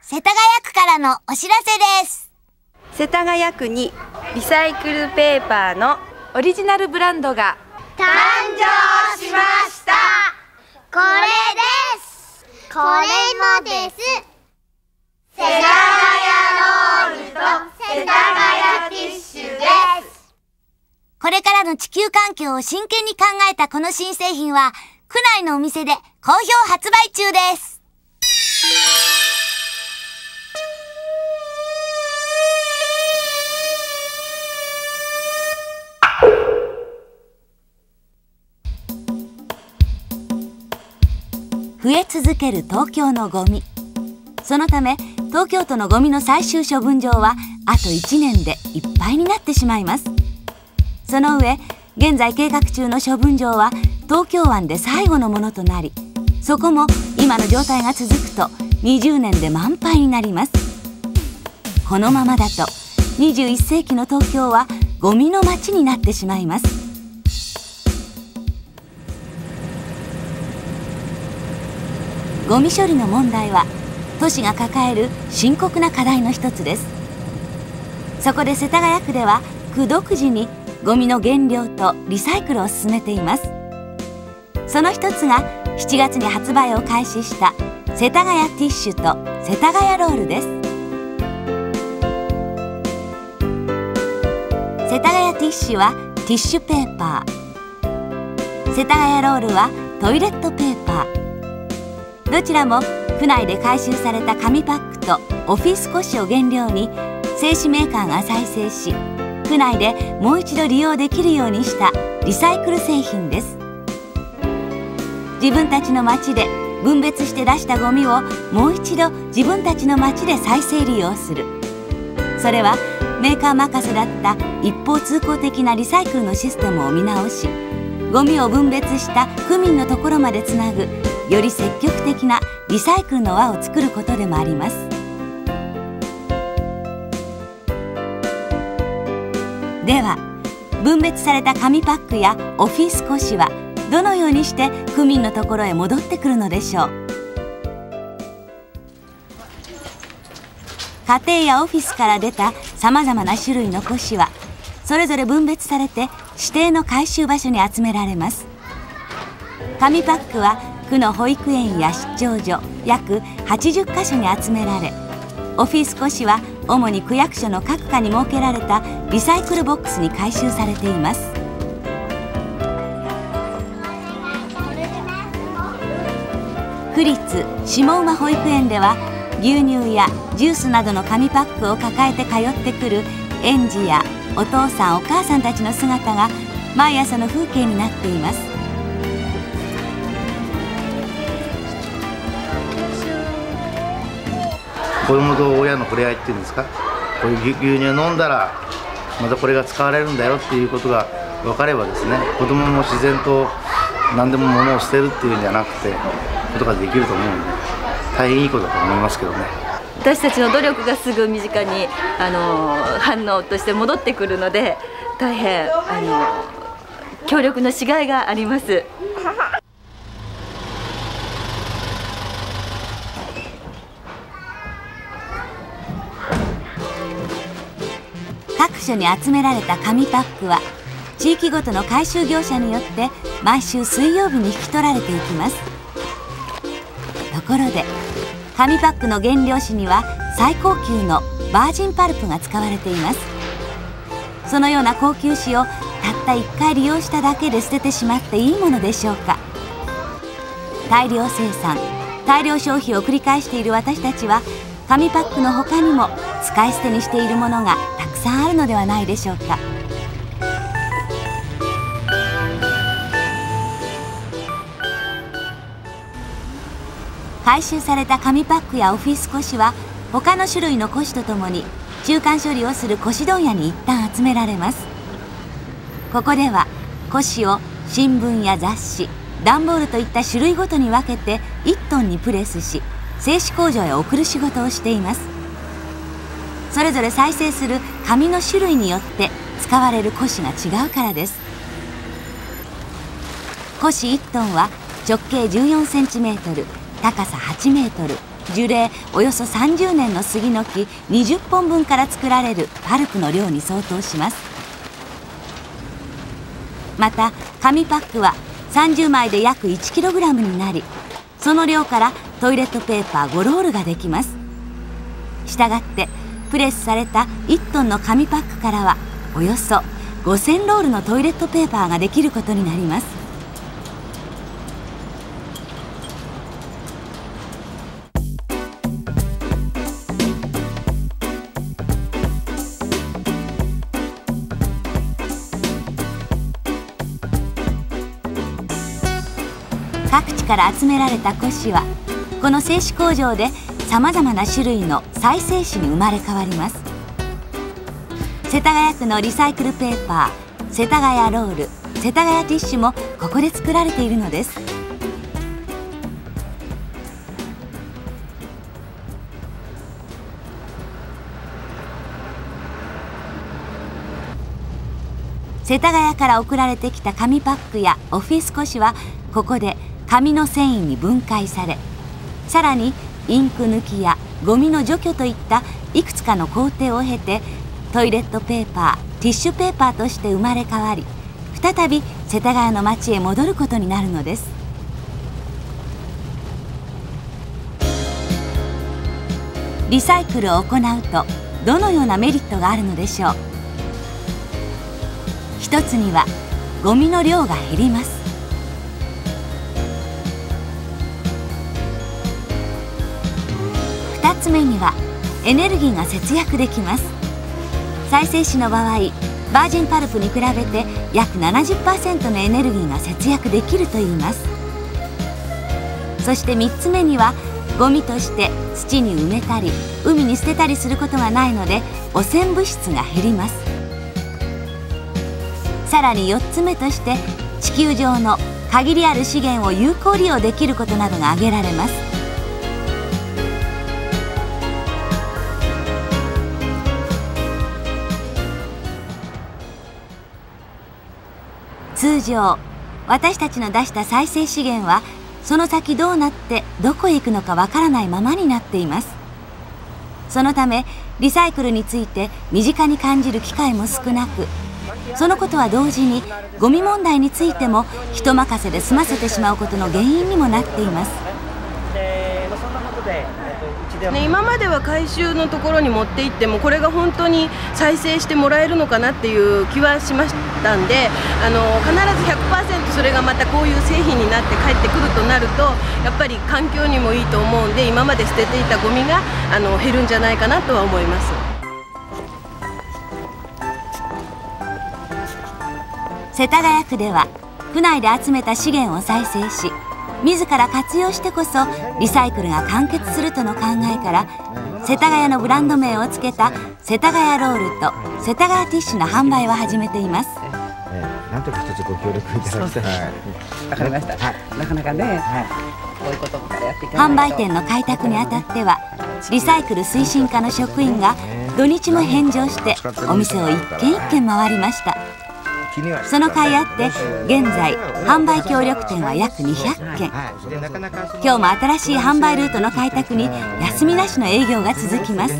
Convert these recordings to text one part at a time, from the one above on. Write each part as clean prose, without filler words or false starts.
世田谷区からのお知らせです。 世田谷区にリサイクルペーパーのオリジナルブランドが誕生しました。これです。これもです。世田谷ロールと世田谷ティッシュです。 これからの地球環境を真剣に考えたこの新製品は区内のお店で好評発売中です。増え続ける東京のゴミ。そのため東京都のゴミの最終処分場はあと1年でいっぱいになってしまいます。その上現在計画中の処分場は東京湾で最後のものとなり、そこも今の状態が続くと20年で満杯になります。このままだと21世紀の東京はゴミの街になってしまいます。ゴミ処理の問題は都市が抱える深刻な課題の一つです。そこで世田谷区では区独自にゴミの減量とリサイクルを進めています。その一つが7月に発売を開始した世田谷ティッシュと世田谷ロールです。世田谷ティッシュはティッシュペーパー、世田谷ロールはトイレットペーパー。どちらも区内で回収された紙パックとオフィス古紙を原料に製紙メーカーが再生し、区内でもう一度利用できるようにしたリサイクル製品です。自分たちの町で分別して出したゴミをもう一度自分たちの町で再生利用する。それはメーカー任せだった一方通行的なリサイクルのシステムを見直し、ゴミを分別した区民のところまでつなぐより積極的なリサイクルの輪を作ることでもあります。では分別された紙パックやオフィス古紙はどのようにして区民のところへ戻ってくるのでしょう。家庭やオフィスから出たさまざまな種類の古紙はそれぞれ分別されて指定の回収場所に集められます。紙パックは区の保育園や出張所約80カ所に集められ、オフィス古紙は主に区役所の各課に設けられたリサイクルボックスに回収されています。区立下馬保育園では牛乳やジュースなどの紙パックを抱えて通ってくる園児やお父さんお母さんたちの姿が毎朝の風景になっています。 子供と親の触れ合いっていうんですか、こういう牛乳飲んだらまたこれが使われるんだよっていうことが分かればですね、子供も自然と何でも物を捨てるっていうんじゃなくてことができると思うので、大変いいことだと思いますけどね。 私たちの努力がすぐ身近に反応として戻ってくるので、大変協力のしがいがあります。 各所に集められた紙パックは地域ごとの回収業者によって毎週水曜日に引き取られていきます。ところで紙パックの原料紙には最高級のバージンパルプが使われています。そのような高級紙をたった1回利用しただけで捨ててしまっていいものでしょうか。大量生産大量消費を繰り返している私たちは紙パックの他にも使い捨てにしているものがたくさんあるのではないでしょうか。回収された紙パックやオフィス古紙は他の種類の古紙とともに中間処理をする古紙問屋に一旦集められます。ここでは古紙を新聞や雑誌、段ボールといった種類ごとに分けて1トンにプレスし製紙工場へ送る仕事をしています。それぞれ再生する紙の種類によって使われる古紙が違うからです。古紙1トンは直径14センチメートル、高さ8メートル、 樹齢およそ30年の杉の木20本分から作られるパルプの量に相当します。また紙パックは30枚で約 1kg になり、その量からトイレットペーパー5ロールができます。したがってプレスされた1トンの紙パックからはおよそ5000ロールのトイレットペーパーができることになります。各地から集められた古紙はこの製紙工場でさまざまな種類の再生紙に生まれ変わります。世田谷区のリサイクルペーパー、世田谷ロール、世田谷ティッシュもここで作られているのです。世田谷から送られてきた紙パックやオフィス古紙はここで紙の繊維に分解され、さらにインク抜きやゴミの除去といったいくつかの工程を経てトイレットペーパー、ティッシュペーパーとして生まれ変わり、再び世田谷の町へ戻ることになるのです。リサイクルを行うとどのようなメリットがあるのでしょう。一つにはゴミの量が減ります。2つ目にはエネルギーが節約できます。再生紙の場合、バージンパルプに比べて約 70% のエネルギーが節約できるといいます。そして3つ目にはゴミとして土に埋めたり海に捨てたりすることがないので汚染物質が減ります。さらに4つ目として地球上の限りある資源を有効利用できることなどが挙げられます。通常私たちの出した再生資源はその先どうなってどこへ行くのかわからないままになっています。そのためリサイクルについて身近に感じる機会も少なく、そのことは同時にゴミ問題についても人任せで済ませてしまうことの原因にもなっています。 今までは回収のところに持って行ってもこれが本当に再生してもらえるのかなっていう気はしましたんで、必ず 100% それがまたこういう製品になって帰ってくるとなるとやっぱり環境にもいいと思うんで、今まで捨てていたゴミが減るんじゃないかなとは思います。 世田谷区では区内で集めた資源を再生し自ら活用してこそリサイクルが完結するとの考えから世田谷のブランド名をつけた世田谷ロールと世田谷ティッシュの販売を始めています。 なんとか一つご協力いただきたい。 わかりました。なかなかね、こういうことからやっていかないと。 販売店の開拓にあたってはリサイクル推進課の職員が土日も返上してお店を一軒一軒回りました。その甲斐あって現在販売協力店は約200件。今日も新しい販売ルートの開拓に休みなしの営業が続きます。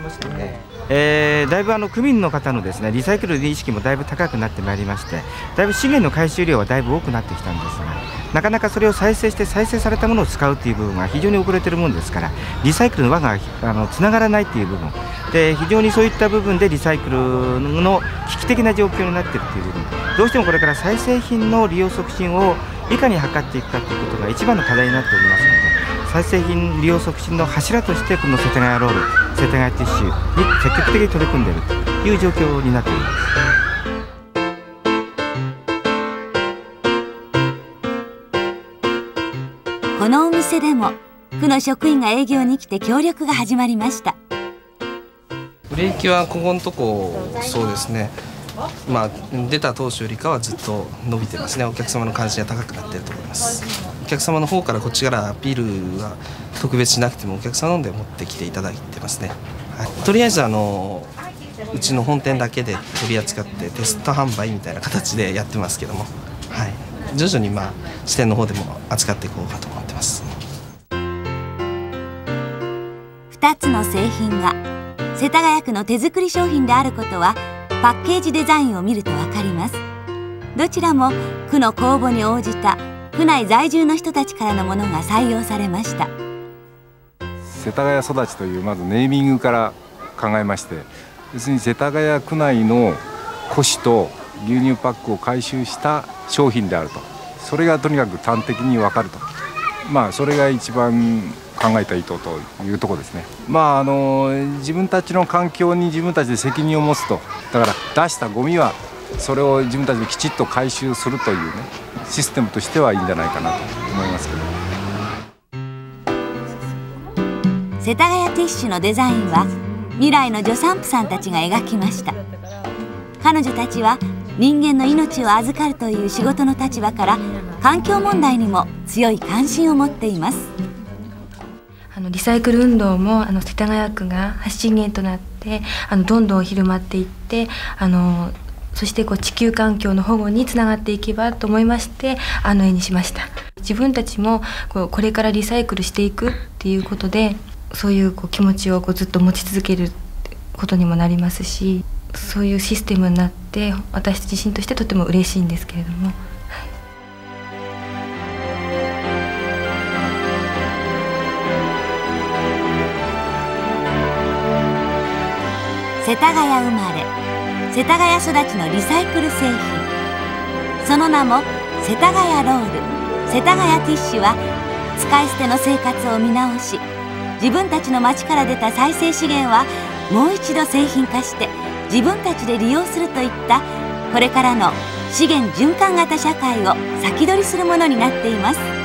だいぶ区民の方のですねリサイクルの意識もだいぶ高くなってまいりまして、だいぶ資源の回収量はだいぶ多くなってきたんですが、なかなかそれを再生して再生されたものを使うという部分が非常に遅れているものですから、リサイクルの輪がつながらないという部分で、非常にそういった部分でリサイクルの危機的な状況になっているという部分、どうしてもこれから再生品の利用促進をいかに図っていくかということが一番の課題になっておりますので、再生品利用促進の柱としてこの世田谷ロール、世田谷ティッシュに積極的に取り組んでいるという状況になっております。 このお店でも区の職員が営業に来て協力が始まりました。 売れ行きはここのとこそうですね、出た当初よりかはずっと伸びてますね。お客様の関心が高くなっていると思います。お客様の方からこっちからアピールは特別しなくてもお客様ので持ってきていただいてますね。とりあえずうちの本店だけで取り扱ってテスト販売みたいな形でやってますけども、徐々に支店の方でも扱っていこうかと思ってます。 2つの製品が世田谷区の手作り商品であることはパッケージデザインを見ると分かります。どちらも区の公募に応じた区内在住の人たちからのものが採用されました。 世田谷育ちというまずネーミングから考えまして、要するに世田谷区内の古紙と牛乳パックを回収した商品であると、それがとにかく端的に分かると、それが一番考えた意図というところですね。自分たちの環境に自分たちで責任を持つと、だから出したゴミはそれを自分たちできちっと回収するというね、システムとしてはいいんじゃないかなと思いますけど。 世田谷ティッシュのデザインは未来の助産婦さんたちが描きました。彼女たちは人間の命を預かるという仕事の立場から環境問題にも強い関心を持っています。 リサイクル運動も世田谷区が発信源となってどんどん広まっていってそして地球環境の保護につながっていけばと思いまして絵にしました。自分たちもこれからリサイクルしていくっていうことで、そういう気持ちをずっと持ち続けることにもなりますし、そういうシステムになって私自身としてとても嬉しいんですけれども。 世田谷生まれ世田谷育ちのリサイクル製品、その名も世田谷ロール世田谷ティッシュは使い捨ての生活を見直し、自分たちの町から出た再生資源はもう一度製品化して自分たちで利用するといったこれからの資源循環型社会を先取りするものになっています。